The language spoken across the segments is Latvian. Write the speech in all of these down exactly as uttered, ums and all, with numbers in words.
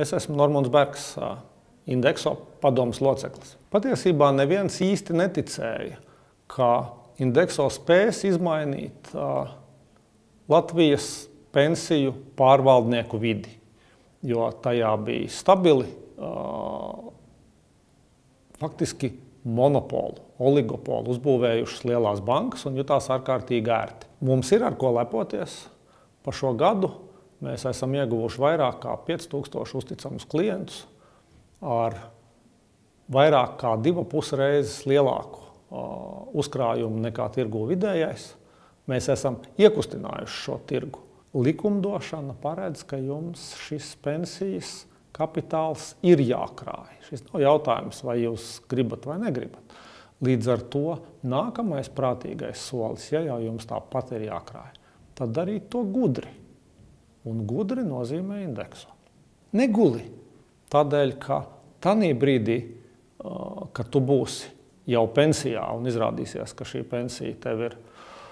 Es esmu Normons Bergs, Indexo padomes loceklis. Patiesībā neviens īsti neticēja, ka Indexo spēs izmainīt uh, Latvijas pensiju pārvaldnieku vidi, jo tajā bija stabili, uh, faktiski monopolu, oligopolu uzbūvējušas lielās bankas un jutās ārkārtīgi ērti. Mums ir ar ko lepoties. Pa šo gadu mēs esam ieguvuši vairāk kā pieci tūkstoši uzticamus klientus ar vairāk kā divu pusi reizes lielāku uh, uzkrājumu nekā tirgu vidējais. Mēs esam iekustinājuši šo tirgu. Likumdošana paredz, ka jums šis pensijas kapitāls ir jākrāj. Šis nav jautājums, vai jūs gribat vai negribat. Līdz ar to nākamais prātīgais solis, ja jau jums tāpat ir jākrāj, tad darīt to gudri. Un gudri nozīmē Indexo. Neguli. Tādēļ, ka tanī brīdī, kad tu būsi jau pensijā un izrādīsies, ka šī pensija tev ir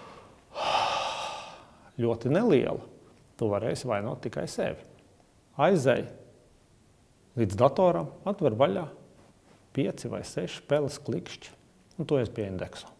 ļoti neliela, tu varēsi vainot tikai sevi. Aizej līdz datoram, atver vaļā pieci vai seši peles klikšķi, un tu esi pie Indexo.